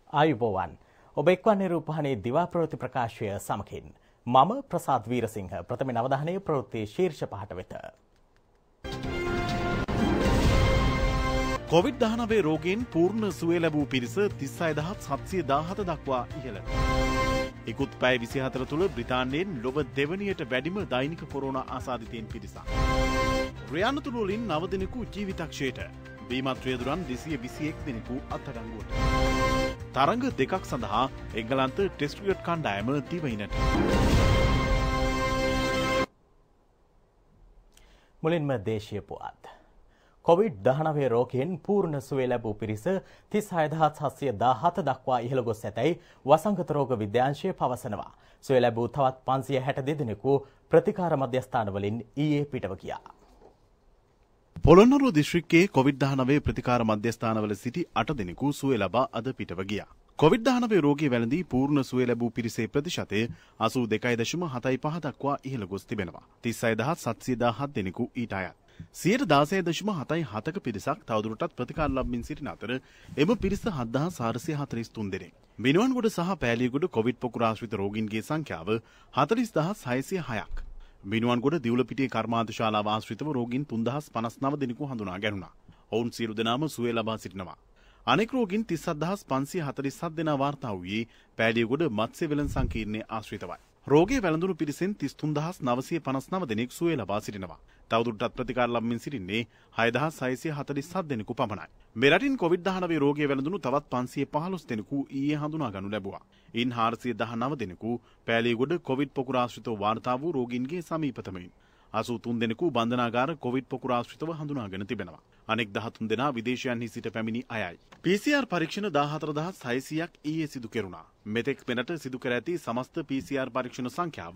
ආයුබෝවන් ඔබ එක්වන්නේ රූපවාහිනී දිවා ප්‍රවෘත්ති ප්‍රකාශය සමගින් මම ප්‍රසාද් වීරසිංහ ප්‍රථම අවධානය ප්‍රවෘත්ති ශීර්ෂ පහට වෙත. COVID-19 රෝගයෙන් පූර්ණ සුවය ලැබූ පිරිස 36717 දක්වා ඉහළට. ඉකුත් පැය 24 තුළ බ්‍රිතාන්‍යයෙන් ලොව දෙවනියට වැඩිම දෛනික කොරෝනා ආසාදිතයින් පිරිසක්. ක්‍රියානතුරු වලින් 9 දෙනෙකු ජීවිතක්ෂයට, බීමත් රියදුරන් 221 දෙනෙකු අත්අඩංගුවට. තරඟ දෙකක් සඳහා එංගලන්ත ටෙස්ට් ක්‍රිකට් කණ්ඩායම දිවයිනට. මුලින්ම දේශීය පුවත්. COVID-19 රෝගයෙන් පූර්ණ සුවය ලැබූ පිරිස 36717 දක්වා ඉහළ ගොස් ඇතැයි වසංගත රෝග විද්‍යාංශය පවසනවා. සුවය ලැබූ තවත් 562 දෙනෙකු ප්‍රතිකාර මධ්‍යස්ථානවලින් ඊයේ පිටව ගියා. පොළොන්නරුව දිස්ත්‍රික්කයේ COVID-19 ප්‍රතිකාර මධ්‍යස්ථානවල සිටි 8 දෙනෙකු සුවය ලබා අද පිටව ගියා. COVID-19 රෝගී වැළඳී පූර්ණ සුවය ලැබූ පිරිසේ ප්‍රතිශතය 82.75 දක්වා ඉහළ ගොස් තිබෙනවා. 36717 දෙනෙකු ඊට අයත්. 16.77ක පිරිසක් තවදුරටත් ප්‍රතිකාර ලබමින් සිටින අතර එම පිරිස 7443 දෙනෙක්. මිනුවන්ගොඩ සහ පෑලියගොඩ කොවිඩ් පොකුර ආශ්‍රිත රෝගීන්ගේ සංඛ්‍යාව 40606ක්. මිනුවන්ගොඩ දිවුලපිටිය කර්මාන්ත ශාලාව ආශ්‍රිතව රෝගීන් 3059 දෙනෙකු හඳුනා ගැනුණා. ඔවුන් සියලු දෙනාම සුවය ලබා සිටිනවා. අනෙක් රෝගීන් 37547 දෙනා වාර්තා වූයේ පෑලියගොඩ මත්ස්‍ය වෙළඳ සංකීර්ණයේ ආශ්‍රිතවයි. රෝගයේ වැළඳුණු පිරිසෙන් 33959 දෙනෙක් සුවය ලබා සිටිනවා. තවදුරටත් ප්‍රතිකාර ලබමින් සිටින්නේ 6647 දෙනෙකු පමණයි. මෙරටින් COVID-19 රෝගයේ වැළඳුණු තවත් 515 දෙනෙකු ඊයේ හඳුනා ගනු ලැබුවා. ඉන් 419 දෙනෙකු පෑලියගොඩ කොවිඩ් පොකුර ආශ්‍රිතව වාර්තා වූ රෝගීන්ගේ සමීපතමයින්. 83 දෙනෙකු බන්ධනාගාර කොවිඩ් පොකුර ආශ්‍රිතව හඳුනාගෙන තිබෙනවා. අනෙක් 13 දෙනා විදේශයන්හි සිට පැමිණි අයයි. PCR පරීක්ෂණ 14600ක් ඊයේ සිදු කෙරුණා. මෙතෙක් මෙරට සිදු කර ඇති සමස්ත PCR පරීක්ෂණ සංඛ්‍යාව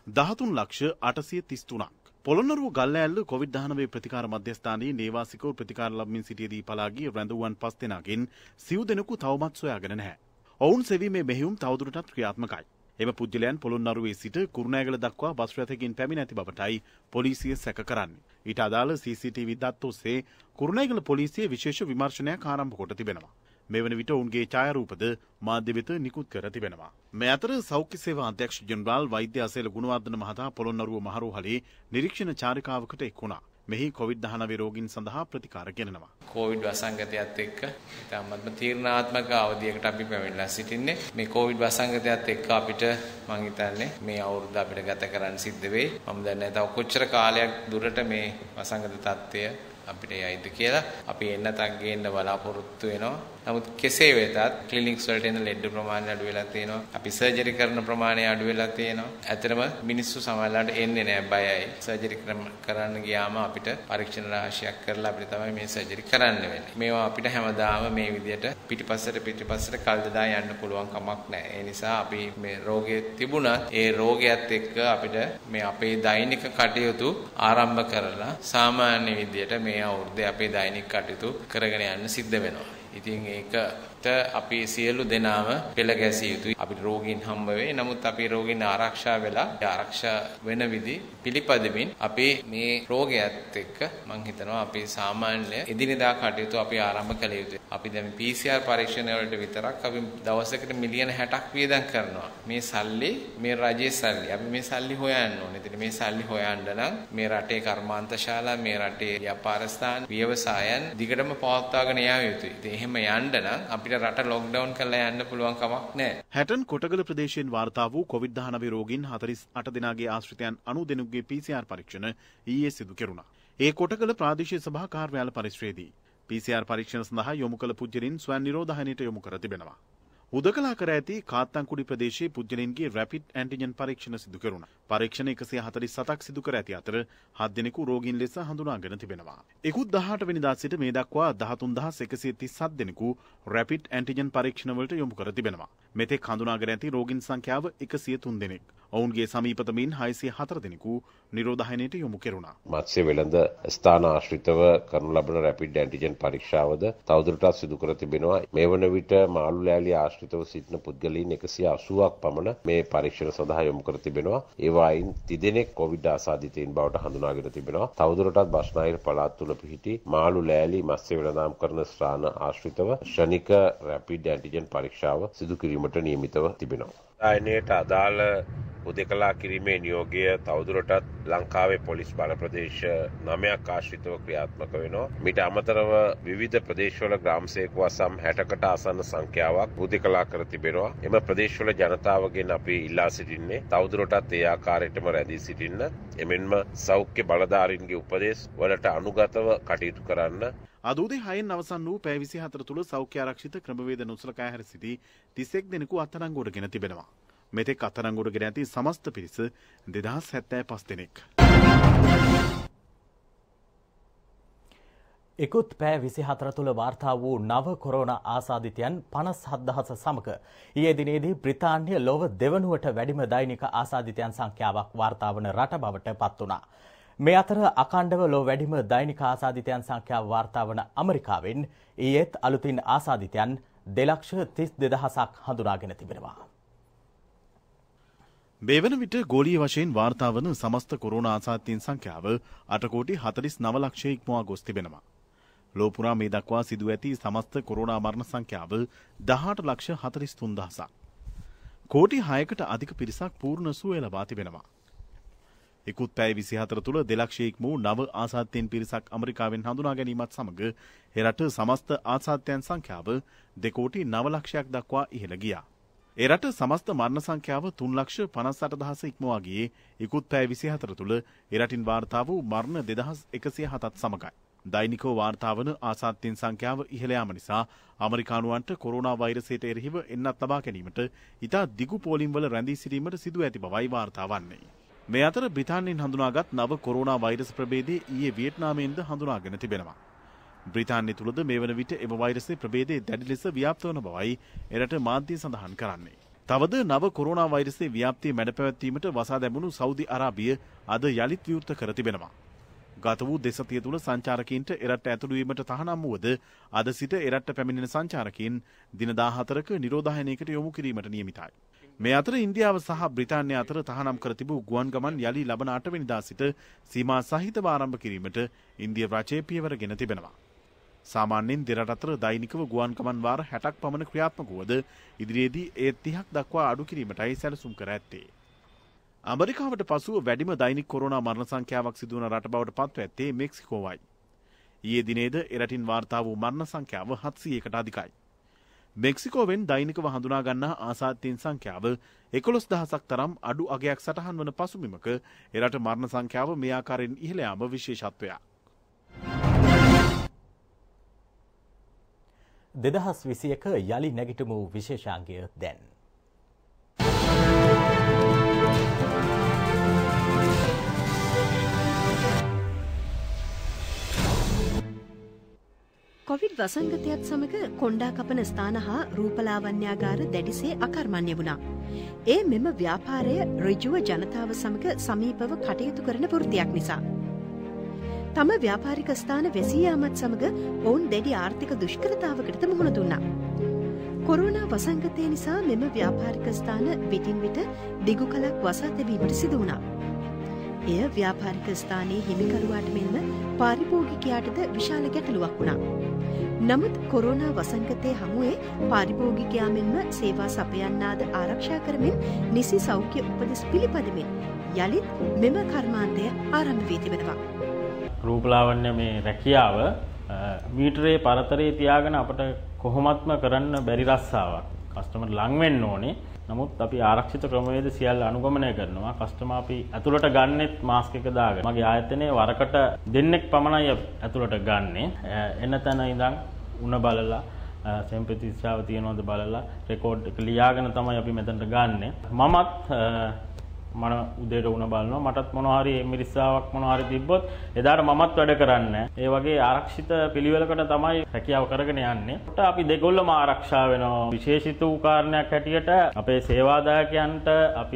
13833ක්. පොළොන්නරුව ගල්ලෑල්ල COVID-19 ප්‍රතිකාර මධ්‍යස්ථානයේ නේවාසිකව ප්‍රතිකාර ලබමින් සිටියේදී පලා ගිය රැඳවුවන් 5 දෙනාගෙන් සිව් දෙනෙකු තවමත් සොයාගෙන නැහැ. ඔවුන් සෙවීමේ මෙහෙයුම් තවදුරටත් ක්‍රියාත්මකයි. එම පුද්ගලයන් පොළොන්නරුවේ සිට කුරුණෑගල දක්වා බස් රථයකින් පැමිණ ඇති බවටයි පොලිසිය සැක කරන්නේ. ඊට අදාළ CCTV දත් ඔස්සේ කුරුණෑගල පොලිසිය විශේෂ විමර්ශනයක් ආරම්භ කොට තිබෙනවා. මෙවන විට ඔවුන්ගේ ඡායාරූපද මාධ්‍ය වෙත නිකුත් කර තිබෙනවා. මේ අතර සෞඛ්‍ය සේවා අධ්‍යක්ෂ ජෙනරාල් වෛද්‍ය අසේල ගුණවර්ධන මහතා පොළොන්නරුව මහරෝහලේ නිරීක්ෂණ චාරිකාවකට එක් වුණා. මෙහි COVID-19 රෝගීන් සඳහා ප්‍රතිකාර ගෙනනවා. COVID වසංගතයත් එක්ක ඉතාමත්ම තීරණාත්මක අවධියකට අපි පැමිණලා සිටින්නේ. මේ COVID වසංගතයත් එක්ක අපිට මම හිතන්නේ මේ අවුරුද්ද අපිට ගත කරන්න සිද්ධ වෙයි. මම දන්නේ නැහැ තව කොච්චර කාලයක් දුරට මේ වසංගත තත්ත්වය අපිට යයිද කියලා. අපි එන්නතක් ගේන්න බලාපොරොත්තු වෙනවා. නමුත් කෙසේ වෙතත් ක්ලිනික්ස් වලට එන ලෙඩ ප්‍රමාණය අඩු වෙලා තියෙනවා. අපි සර්ජරි කරන ප්‍රමාණය අඩු වෙලා තියෙනවා. ඇත්තටම මිනිස්සු සමහරවිට එන්නේ නැහැ, බයයි. සර්ජරි කරන්න ගියාම අපිට පරීක්ෂණ රාශියක් කරලා අපිට තමයි මේ සර්ජරි කරන්න වෙන්නේ. මේවා අපිට හැමදාම මේ විදියට පිටිපස්සට කල් දදා යන්න පුළුවන් කමක් නැහැ. ඒ නිසා අපි මේ රෝගය තිබුණත් ඒ රෝගයත් එක්ක අපිට මේ අපේ දෛනික කටයුතු ආරම්භ කරලා සාමාන්‍ය විදියට මේ අවුරුද්දේ අපේ දෛනික කටයුතු කරගෙන යන්න සිද්ධ වෙනවා. ඉතින් ඒකට අපි සියලු දෙනාම පෙළ ගැසිය යුතුයි. අපිට රෝගීන් හම්බ වෙයි. නමුත් අපි රෝගීන් ආරක්ෂා වෙලා ආරක්ෂා වෙන විදි පිළිපදමින් අපි මේ රෝගයත් එක්ක මම හිතනවා අපි සාමාන්‍ය එදිනෙදා කටයුතු අපි ආරම්භ කළ යුතුයි. අපි දැන් PCR පරීක්ෂණ වලට විතරක් අපි දවසකට මිලියන 60ක් වියදම් කරනවා. මේ සල්ලි මේ රජයේ සල්ලි. අපි මේ සල්ලි හොයන්න ඕනේ. ඉතින් මේ සල්ලි හොයන්න නම් මේ රටේ කර්මාන්ත ශාලා, මේ රටේ ව්‍යාපාර ස්ථාන, ව්‍යවසායන් දිගටම පවත්වාගෙන යා යුතුයි. ඉතින් එහෙම යන්න නම් අපිට රට ලොක්ඩවුන් කරලා යන්න පුළුවන් කමක් නැහැ. හැටන් කොටගල ප්‍රදේශයෙන් වාර්තා වූ COVID-19 රෝගීන් 48 දෙනාගේ ආශ්‍රිතයන් 90 දෙනෙකුගේ PCR පරීක්ෂණ ඊයේ සිදු කෙරුණා. ඒ කොටගල ප්‍රාදේශීය සභා කාර්යාල පරිශ්‍රයේදී PCR පරීක්ෂණ සඳහා යොමු කළ පුද්ගලයන් ස්වයං නිරෝධායනයට යොමු කර තිබෙනවා. උදකලා කර ඇති කාත්තන්කුඩි ප්‍රදේශයේ පුද්ගලයන්ගේ රැපිඩ් ඇන්ටිජන් පරීක්ෂණ සිදු කෙරුණා. පරීක්ෂණ 147ක් සිදු කර ඇති අතර 7 දෙනෙකු රෝගීන් ලෙස හඳුනාගෙන තිබෙනවා. ඉකුත් 18 වෙනිදා සිට මේ දක්වා 13137 දෙනෙකු රැපිඩ් ඇන්ටිජන් පරීක්ෂණ වලට යොමු කර තිබෙනවා. මෙතෙක් හඳුනාගෙන ඇති රෝගීන් සංඛ්‍යාව 103 දෙනෙක්. ඔවුන්ගේ සමීපතමින් 604 දෙනෙකු නිරෝධායනයට යොමු කෙරුණා. මත්ස්‍ය වෙළඳ ස්ථාන ආශ්‍රිතව කරනු ලබන රැපිඩ් ඇන්ටිජන් පරීක්ෂාවද තවදුරටත් සිදු කර තිබෙනවා. මේ වන විට මාළු ලෑලි ආශ්‍රිතව සිටින පුද්ගලයන් 180ක් පමණ මේ පරීක්ෂණ සඳහා යොමු කර තිබෙනවා. ඒවායින් 30 දෙනෙක් කොවිඩ් ආසාදිතයින් බවට හඳුනාගෙන තිබෙනවා. තවදුරටත් බස්නාහිර පළාත් තුළ පිහිටි මාළු ලෑලි මත්ස්‍ය වෙළඳාම් කරන ස්ථාන ආශ්‍රිතව ශනික රැපිඩ් ඇන්ටිජන් පරීක්ෂාව සිදු කිරීමට නියමිතව තිබෙනවා. ආයනයට අදාළ උදෙකලා කිරීමේ නියෝගය තවදුරටත් ලංකාවේ පොලිස් බල ප්‍රදේශ 9ක් ආශ්‍රිතව ක්‍රියාත්මක වෙනවා. මීට අමතරව විවිධ ප්‍රදේශවල ග්‍රාම සේවකවසම් 60කට ආසන්න සංඛ්‍යාවක් උදෙකලා කර තිබෙනවා. එම ප්‍රදේශවල ජනතාවගෙන් අපි ඉල්ලා සිටින්නේ තවදුරටත් ඒ ආකාරයටම රැඳී සිටින්න. එමෙන්ම සෞඛ්‍ය බලධාරීන්ගේ උපදෙස් වලට අනුගතව කටයුතු කරන්න. අද උදේ 6න් අවසන් වූ පැය 24 තුළ සෞඛ්‍ය ආරක්ෂිත ක්‍රමවේද නොසලකා හැර සිටි 31 දෙනෙකු අත්අඩංගුවට ගෙන තිබෙනවා. මෙතෙක් අත්අඩංගුවට ගෙන ඇති සමස්ත පිරිස 2075 දෙනෙක්. ඉකුත් පැය 24 තුළ වාර්තා වූ නව කොරෝනා ආසාදිතයන් 57000 සමග ඊයේ දිනේදී බ්‍රිතාන්‍ය ලොව දෙවනුවට වැඩිම දෛනික ආසාදිතයන් සංඛ්‍යාවක් වාර්තා වන රට බවට පත් වුණා. මේ අතර අඛණ්ඩව ලොව වැඩිම දෛනික ආසාදිතයන් සංඛ්‍යාව වාර්තා වන ඇමරිකාවෙන් ඊයේත් අලුතින් ආසාදිතයන් 2,32,000ක් හඳුනාගෙන තිබෙනවා. මේ වන විට ගෝලීය වශයෙන් වාර්තා වන සමස්ත කොරෝනා ආසාදිතයින් සංඛ්‍යාව 8,49,00,000 ඉක්මවා ගොස් තිබෙනවා. ලොව පුරා මේ දක්වා සිදු ඇති සමස්ත කොරෝනා මරණ සංඛ්‍යාව 18,43,000ක්. කෝටි 6කට අධික පිරිසක් පූර්ණ සුවය ලබා තිබෙනවා. ඉකුත් පැය 24 තුළ 2,00,000 ඉක්ම වූ නව ආසාදිතයින් පිරිසක් ඇමරිකාවෙන් හඳුනා ගැනීමත් සමග එරට සමස්ත ආසාදිතයන් සංඛ්‍යාව 2,09,00,000ක් දක්වා ඉහළ ගියා. එරට සමස්ත මරණ සංඛ්‍යාව 3,58,000 ඉක්මවා ගියේ ඉකුත් පැය 24 තුළ එරටින් වාර්තා වූ මරණ 2,107ත් සමගයි. දෛනිකව වාර්තා වන ආසාදිතයින් සංඛ්‍යාව ඉහළ යාම නිසා ඇමරිකානුවන්ට කොරෝනා වෛරසයට එරෙහිව එන්නත් ලබා ගැනීමට ඉතා දිගු පෝලිම්වල රැඳී සිටීමට සිදු ඇති බවයි වාර්තා වන්නේ. මේ අතර බ්‍රිතාන්‍යයෙන් හඳුනාගත් නව කොරෝනා වෛරස් ප්‍රභේදය ඊයේ වියට්නාමයෙන්ද හඳුනාගෙන තිබෙනවා. බ්‍රිතාන්‍ය තුළද මේ වන විට එම වෛරසයේ ප්‍රභේදය දැඩි ලෙස ව්‍යාප්ත වන බවයි එරට මාධ්‍ය සඳහන් කරන්නේ. තවද නව කොරෝනා වෛරසයේ ව්‍යාප්තිය මැඩ පැවැත්වීමට වසා දැමුණු සෞදි අරාබිය අද යළිත් විවෘත කර තිබෙනවා. ගත වූ දෙසතිය තුළ සංචාරකයින්ට එරට ඇතුළු වීමට තහනම් වුවද අද සිට එරට පැමිණෙන සංචාරකයින් දින 14ක නිරෝධායනයකට යොමු කිරීමට නියමිතයි. මේ අතර ඉන්දියාව සහ බ්‍රිතාන්‍ය අතර තහනම් කර තිබූ ගුවන් ගමන් යලි ලබන 8 වෙනිදා සිට සීමා සහිතව ආරම්භ කිරීමට ඉන්දිය රජය පියවරගෙන තිබෙනවා. සාමාන්‍යයෙන් දෙරට අතර දෛනිකව ගුවන් ගමන් වාර 60ක් පමණ ක්‍රියාත්මක වුවද ඉදිරියේදී ඒ 30ක් දක්වා අඩු කිරීමටයි සැලසුම් කර ඇත්තේ. ඇමරිකාවට පසුව වැඩිම දෛනික කොරෝනා මරණ සංඛ්‍යාවක් සිදු වන රට බවට පත්ව ඇත්තේ මෙක්සිකෝවයි. ඊයේ දිනේද එරටින් වාර්තා වූ මරණ සංඛ්‍යාව 700කට අධිකයි. මෙක්සිකෝවෙන් දෛනිකව හඳුනා ගන්නා ආසාදිතයින් සංඛ්‍යාව 11,000ක් තරම් අඩු අගයක් සටහන් වන පසුබිමක එරට මරණ සංඛ්‍යාව මේ ආකාරයෙන් ඉහළ යාම විශේෂත්වයක්. 2021 යලි නැගිටමු විශේෂාංගය දැන්. කොවිඩ් වසංගතයත් සමග කොණ්ඩා කපන ස්ථාන හා රූපලාවන්‍යාගාර දැඩිසේ අකර්මණ්‍ය වුණා. ඒ මෙම ව්‍යාපාරය ඍජුව ජනතාව සමග සමීපව කටයුතු කරන වෘත්තියක් නිසා. තම ව්‍යාපාරික ස්ථාන වැසී යාමත් සමග ඔවුන් දැඩි ආර්ථික දුෂ්කරතාවකටද මුහුණ දුන්නා. කොරෝනා වසංගතය නිසා මෙම ව්‍යාපාරික ස්ථාන විටින් විට දිගු කලක් වසා තැබීමට සිදු වුණා. එය ව්‍යාපාරික ස්ථානයේ හිමිකරුවාට මෙන්ම පාරිභෝගිකයාටද විශාල ගැටලුවක් වුණා. නමුත් කොරෝනා වසංගතයේ හමුවේ පාරිභෝගිකයා මෙන්ම සේවා සපයන්නාද ආරක්ෂා කරමින් නිසි සෞඛ්‍ය උපදෙස් පිළිපදමින් යළිත් මෙම කර්මාන්තය ආරම්භ වී තිබෙනවා. රූපලාවන්‍ය මේ රැකියාව මීටරේ පරතරයේ තියාගෙන අපට කොහොමත්ම කරන්න බැරි රස්සාවක්. කස්ටමර් ලං වෙන්න ඕනේ. නමුත් අපි ආරක්ෂිත ක්‍රමවේද සියල්ල අනුගමනය කරනවා. කස්ටමර් අපි ඇතුළට ගන්නෙත් මාස්ක් එක දාගෙන. මගේ ආයතනයේ වරකට දෙන්නෙක් පමණයි ඇතුළට ගන්නෙ. එන තැන ඉඳන් උණ බලලා සෙම්පතිස්සාව තියනවද බලලා රෙකෝඩ් එක ලියාගෙන තමයි අපි මෙතනට ගන්නෙ. මමත් මම උදේට උණ බලනවා. මටත් මොනවා හරි මිරිස්සාවක් මොනවා හරි තිබ්බොත් එදාට මමත් වැඩ කරන්නේ. ඒ වගේ ආරක්ෂිත පිළිවෙලකට තමයි රැකියාව කරගෙන යන්නේ. අපි දෙගොල්ලම ආරක්ෂා වෙනවා. විශේෂිත වූ කාරණයක් හැටියට අපේ සේවාදායකයන්ට අපි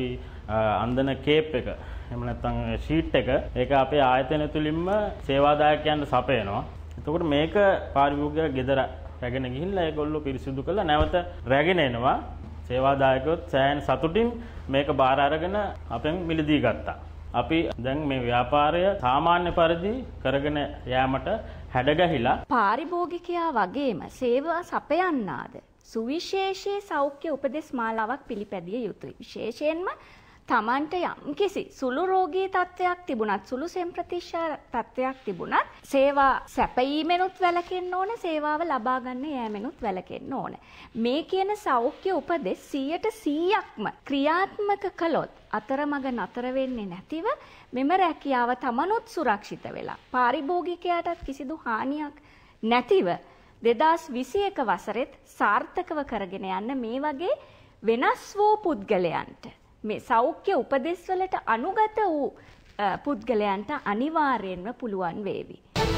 අන්දන කේප් එක එහෙම නැත්නම් ෂීට් එක ඒක අපේ ආයතනය තුලින්ම සේවාදායකයන්ට සපයනවා. එතකොට මේක පාරිභෝගිකයා ගෙදර රැගෙන ගිහිල්ලා ඒගොල්ලෝ පිරිසිදු කරලා නැවත රැගෙන එනවා. සේවාදායකයොත් සෑහෙන සතුටින් මේක බාර අරගෙන අපෙන් මිලදී ගත්තා. අපි දැන් මේ ව්‍යාපාරය සාමාන්‍ය පරිදි කරගෙන යාමට හැඩගැහිලා පාරිභෝගිකයා වගේම සේවා සපයන්නාද සුවිශේෂී සෞඛ්‍ය උපදෙස් මාලාවක් පිළිපැදිය යුතුයි. විශේෂයෙන්ම තමන්ට යම්කිසි සුළු රෝගී තත්ත්වයක් තිබුණත් සුළු සෙම්ප්‍රතිශා තත්ත්වයක් තිබුණත් සේවා සැපයීමෙනුත් වැළකෙන්න ඕන, සේවාව ලබා ගන්න යෑමෙනුත් වැළකෙන්න ඕන. මේ කියන සෞඛ්‍ය උපදෙස් 100%ක්ම ක්‍රියාත්මක කළොත් අතරමඟ නතර වෙන්නේ නැතිව මෙම රැකියාව තමනුත් සුරක්ෂිත වෙලා පාරිභෝගිකයාටත් කිසිදු හානියක් නැතිව 2021 වසරෙත් සාර්ථකව කරගෙන යන්න මේ වගේ වෙනස් වූ පුද්ගලයන්ට මේ සෞඛ්‍ය උපදෙස් වලට අනුගත වූ පුද්ගලයන්ට අනිවාර්යෙන්ම පුළුවන් වේවි.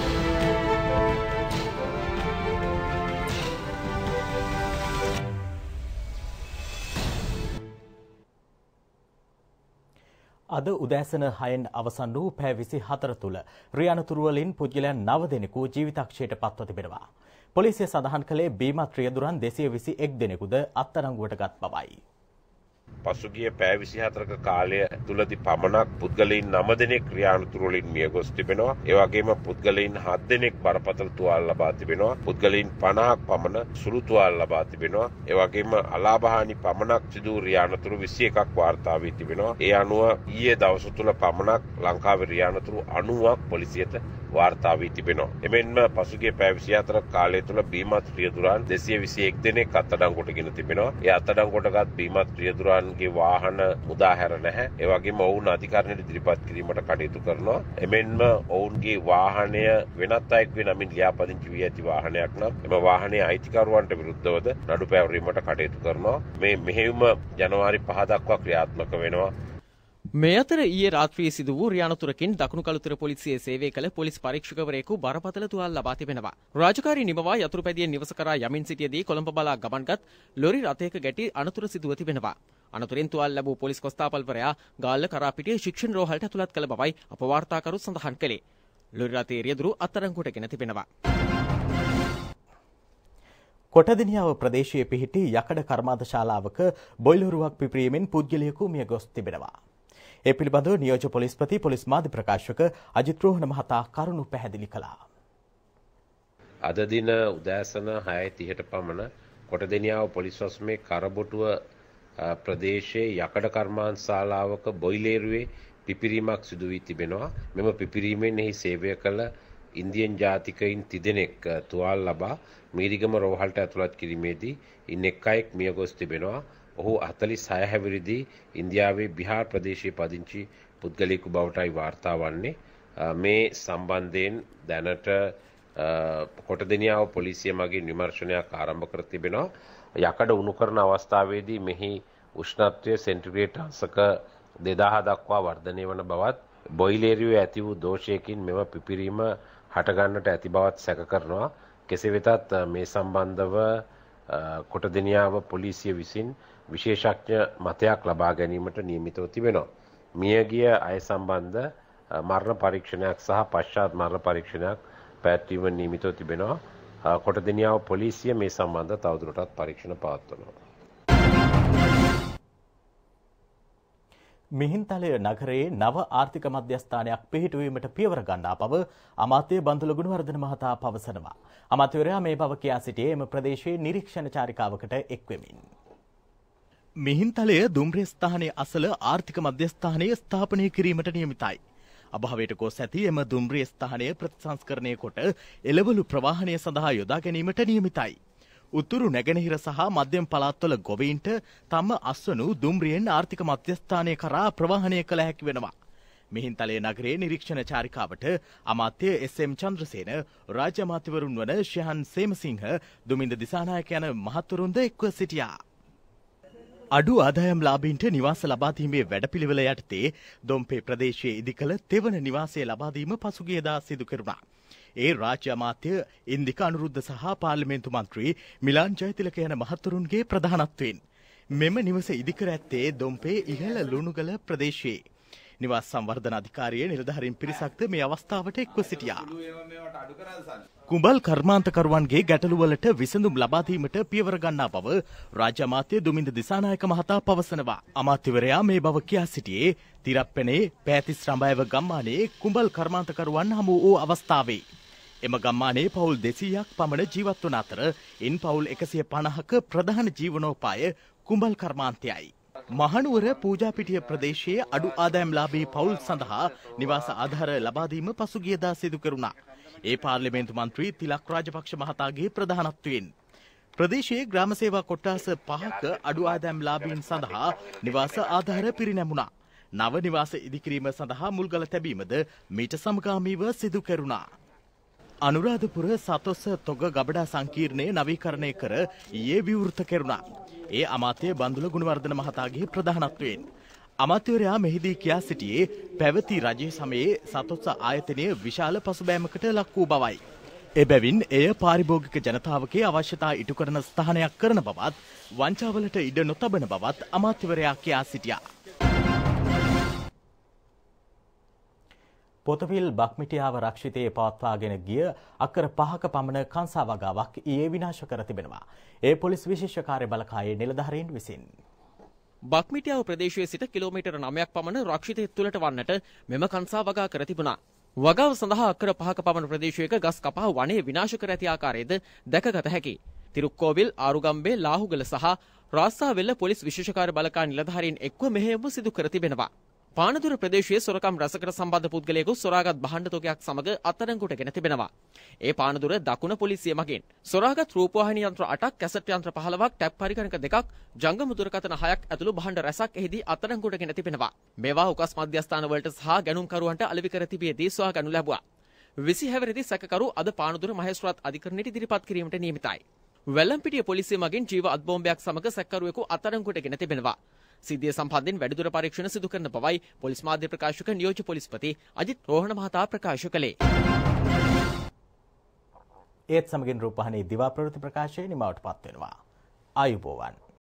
අද උදෑසන 6න් අවසන් වූ පැය 24 තුළ රියනතුරු වලින් පුද්ගලයන් 9 දෙනෙකු ජීවිතක්ෂයට පත්ව තිබෙනවා. පොලිසිය සඳහන් කළේ බීමත් රියදුරන් 221 දෙනෙකුද අත්අඩංගුවට ගත් බවයි. පසුගිය පැය 24ක කාලය තුලදී පමණක් පුද්ගලයන් 9 දෙනෙක් ක්‍රියානුතුරු වලින් මිය ගොස් තිබෙනවා. ඒ වගේම පුද්ගලයන් 7 දෙනෙක් බරපතල තුවාල ලබා තිබෙනවා. පුද්ගලයන් 50ක් පමණ සුළු තුවාල ලබා තිබෙනවා. ඒ වගේම අලාභහානි පමණක් සිදු රියානතුරු 21ක් වාර්තා වී තිබෙනවා. ඒ අනුව ඊයේ දවස තුල පමණක් ලංකාවේ රියානතුරු 90ක් පොලිසියට වාර්තා වී තිබෙනවා. එමෙන්ම පසුගිය පැය 24ක කාලය තුල බීමත් රියදුරන් 221 දෙනෙක් අත්අඩංගුවටගෙන තිබෙනවා. ඒ අත්අඩංගුවටගත් බීමත් රියදුරන්ගේ වාහන මුදා හැර නැහැ. ඒ වගේම ඔවුන් අධිකරණයට ඉදිරිපත් කිරීමට කටයුතු කරනවා. එමෙන්ම ඔවුන්ගේ වාහනය වෙනත් අයෙකුගේ නමින් ලියාපදිංචි වී ඇති වාහනයක් නම් එම වාහනයේ අයිතිකරුවන්ට විරුද්ධවද නඩු පැවරීමට කටයුතු කරනවා. මේ මෙහෙයුම ජනවාරි 5 දක්වා ක්‍රියාත්මක වෙනවා. මේ අතර ඊයේ රාත්‍රියේ සිදු වූ රියානතුරකින් දකුණු කළුතර පොලිසියේ සේවය කළ පොලිස් පරීක්ෂකවරයෙකු බරපතල තුවාල ලබා තිබෙනවා. රාජකාරී නිමවා යතුරුපැදියෙන් නිවස කරා යමින් සිටියදී කොළඹ බලා ගමන්ගත් ලොරි රථයක ගැටි අනතුර සිදුව තිබෙනවා. අනතුරින් තුවාල ලැබූ පොලිස් කොස්තාපල්වරයා ගාල්ල කරාපිටිය ශික්ෂණ රෝහලට ඇතුළත් කළ බවයි අපවාර්තාකරු සඳහන් කළේ. ලොරි රථයේ රියදුරු අත්අඩංගුවටගෙන තිබෙනවා. කොටදිනියාව ප්‍රදේශයේ පිහිටි යකඩ කර්මාන්තශාලාවක බොයිලරුවක් පිපිරීමෙන් පුද්ගලයෙකු මිය ගොස් තිබෙනවා. ඒ පිළිබඳව නියෝජ්‍ය පොලිස්පති පොලිස් මාධ්‍ය ප්‍රකාශක අජිත් රෝහණ මහතා කරුණු පැහැදිලි කළා. අද දින උදෑසන 6:30ට පමණ කොටදෙනියාව පොලිස් වසමේ කරබොටුව ප්‍රදේශයේ යකඩ කර්මාන්තශාලාවක බොයිලරුවේ පිපිරීමක් සිදු වී තිබෙනවා. මෙම පිපිරීමෙන් එහි සේවය කළ ඉන්දියන් ජාතිකයින් 3 දෙනෙක් තුවාල ලබා මීරිගම රෝහලට ඇතුළත් කිරීමේදී ඉන් එක් අයෙක් මිය ගොස් තිබෙනවා. ඔහු 46 හැවිරිදි ඉන්දියාවේ බිහාර් ප්‍රදේශයේ පදිංචි පුද්ගලයෙකු බවටයි වාර්තා වන්නේ. මේ සම්බන්ධයෙන් දැනට කොටදෙනියාව පොලිසිය මගින් විමර්ශනයක් ආරම්භ කර තිබෙනවා. යකඩ උණු කරන අවස්ථාවේදී මෙහි උෂ්ණත්වය සෙන්ටිග්‍රේඩ් අංශක 2000 දක්වා වර්ධනය වන බවත් බොයිලරුවේ ඇති වූ දෝෂයකින් මෙම පිපිරීම හටගන්නට ඇති බවත් සැක කරනවා. කෙසේ වෙතත් මේ සම්බන්ධව කොටදෙනියාව පොලිසිය විසින් විශේෂඥ මතයක් ලබා ගැනීමට නියමිතව තිබෙනවා. මියගිය අය සම්බන්ධ මරණ පරීක්ෂණයක් සහ පශ්චාත් මරණ පරීක්ෂණයක් පැවැත්වීම නියමිතව තිබෙනවා. කොටදෙනියාව පොලිසිය මේ සම්බන්ධ තවදුරටත් පරීක්ෂණ පවත්වනවා. මිහින්තලය නගරයේ නව ආර්ථික මධ්‍යස්ථානයක් පිහිටුවීමට පියවර ගන්නා බව අමාත්‍ය බන්දුල ගුණවර්ධන මහතා පවසනවා. අමාත්‍යවරයා මේ බව කියා සිටියේ එම ප්‍රදේශයේ නිරීක්ෂණ චාරිකාවකට එක්වෙමින්. මිහින්තලය දුම්රිය ස්ථානයේ අසල ආර්ථික මධ්‍යස්ථානය ස්ථාපනය කිරීමට නියමිතයි. අභාවයට ගොස් ඇති එම දුම්රිය ස්ථානය ප්‍රතිසංස්කරණය කොට එළවලු ප්‍රවාහනය සඳහා යොදා ගැනීමට නියමිතයි. උතුරු නැගෙනහිර සහ මධ්‍යම පළාත්වල ගොවීන්ට තම අස්වනු දුම්රියෙන් ආර්ථික මධ්‍යස්ථානය කරා ප්‍රවාහනය කළ හැකි වෙනවා. මිහින්තලේ නගරයේ නිරීක්ෂණ චාරිකාවට අමාත්‍ය එස්.එම්. චන්ද්‍රසේන, රාජ්‍ය අමාත්‍යවරුන් වන ශයන් සේමසිංහ, දුමින්ද දිසානායක යන මහත්වරුන්ද එක්ව සිටියා. අඩු ආදායම් ලාභීන්ට නිවාස ලබා දීමේ වැඩපිළිවෙල යටතේ දොම්පේ ප්‍රදේශයේ ඉදිකළ තෙවන නිවාසය ලබා දීම පසුගියදා සිදු කෙරුණා. ඒ රාජ්‍ය අමාත්‍ය ඉන්දික අනුරුද්ධ සහ පාර්ලිමේන්තු මන්ත්‍රී මිලාන් ජයතිලක යන මහත්වරුන්ගේ ප්‍රධානත්වයෙන් මෙම නිවස ඉදිකර ඇත්තේ දොම්පේ ඉහළ ලුණුගල ප්‍රදේශයේ. නිවාස සංවර්ධන අධිකාරියේ නිලධාරීන් පිරිසක්ද මේ අවස්ථාවට එක්ව සිටියා. කුඹල් කර්මාන්තකරුවන්ගේ ගැටලුවලට විසඳුම් ලබා දීමට පියවර ගන්නා බව රාජ්‍ය අමාත්‍ය දුමින්ද දිසානායක මහතා පවසනවා. අමාත්‍යවරයා මේ බව කියා සිටියේ තිරප්පනේ පෑතිස් රඹයව ගම්මානයේ කුඹල් කර්මාන්තකරුවන් හමු වූ අවස්ථාවේ. එම ගම්මානයේ පවුල් 200ක් පමණ ජීවත් වන අතර ඉන් පවුල් 150ක ප්‍රධාන ජීවනෝපාය කුඹල් කර්මාන්තයයි. මහනුවර පූජාපිටිය ප්‍රදේශයේ අඩු ආදායම්ලාභී පවුල් සඳහා නිවාස ආධාර ලබා දීම පසුගියදා සිදු කෙරුණා. ඒ පාර්ලිමේන්තු මන්ත්‍රී තිලක් රාජපක්ෂ මහතාගේ ප්‍රධානත්වයෙන් ප්‍රදේශයේ ග්‍රාම සේවා කොට්ටාස 5ක අඩු ආදායම්ලාභීන් සඳහා නිවාස ආධාර පිරිනැමුණා. නව නිවාස ඉදිකිරීම සඳහා මුල්ගල තැබීමද මීට සමගාමීව සිදු කෙරුණා. අනුරාධපුර සතොස්ස තොග ගබඩා සංකීර්ණය නවීකරණය කර ඊයේ විවෘත කෙරුණා. ඒ අමාත්‍ය බන්දුල ගුණවර්ධන මහතාගේ ප්‍රධානත්වයෙන්. අමාත්‍යවරයා මෙහිදී කියා සිටියේ පැවති රජයේ සමයේ සතොස්ස ආයතනය විශාල පසුබෑමකට ලක් වූ බවයි. එබැවින් එය පාරිභෝගික ජනතාවගේ අවශ්‍යතා ඉටු කරන ස්ථානයක් කරන බවත් වංචාවලට ඉඩ නොතබන බවත් අමාත්‍යවරයා කියා සිටියා. පොතවිල් බක්මිටියාව රක්ෂිතයේ පවත්වාගෙන ගිය අක්කර 5ක පමණ කංසා වගාවක් ඊයේ විනාශ කර තිබෙනවා. ඒ පොලිස් විශේෂ කාර්ය බලකායේ නිලධාරීන් විසින්. බක්මිටියාව ප්‍රදේශයේ සිට කිලෝමීටර 9ක් පමණ රක්ෂිතය තුළට වන්නට මෙම කංසා වගා කර තිබුණා. වගාව සඳහා අක්කර 5ක පමණ ප්‍රදේශයක ගස් කපා වනයේ විනාශ කර ඇති ආකාරයද දැකගත හැකියි. තිරුක්කෝවිල්, ආරුගම්බේ, ලාහුගල සහ රාස්සාවෙල්ල පොලිස් විශේෂ කාර්ය බලකා නිලධාරීන් එක්ව මෙහෙයුම සිදු කර තිබෙනවා. පානදුර ප්‍රදේශයේ සොරකම් රසකට සම්බන්ධ පුද්ගලයෙකු සොරාගත් භාණ්ඩ තොගයක් සමග අත්අඩංගුවටගෙන තිබෙනවා. ඒ පානදුර දකුණ පොලිසිය මගින් සොරාගත් රූපවාහිනී යන්ත්‍ර 8ක්, කැසට් යන්ත්‍ර 15ක්, ටැප් පරිකරණක 2ක්, ජංගම දුරකථන 6ක් ඇතුළු භාණ්ඩ රැසක් එහිදී අත්අඩංගුවටගෙන තිබෙනවා. මේවා උකස් මධ්‍යස්ථාන වලට සහ ගැනුම්කරුවන්ට අලෙවි කර තිබියදී සොයාගනු ලැබුවා. 26 වෙනිදා සැකකරු අද පානදුර මහේස්ත්‍රාත් අධිකරණයට ඉදිරිපත් කිරීමට නියමිතයි. වැල්ලම්පිටිය පොලිසිය මගින් ජීව අත්බෝම්බයක් සමග සැකකරුවෙකු අත්අඩංගුවටගෙන තිබෙනවා. සිද්ධිය සම්බන්ධයෙන් වැඩිදුර පරීක්ෂණ සිදු කරන බවයි පොලිස් මාධ්‍ය ප්‍රකාශක නියෝජ්‍ය පොලිස්පති අජිත් රෝහණ මහතා ප්‍රකාශ කළේ. ඒත් සමගින් රූපවාහිනී දිවා ප්‍රවෘත්ති ප්‍රකාශය නිමවට පත් වෙනවා. ආයුබෝවන්.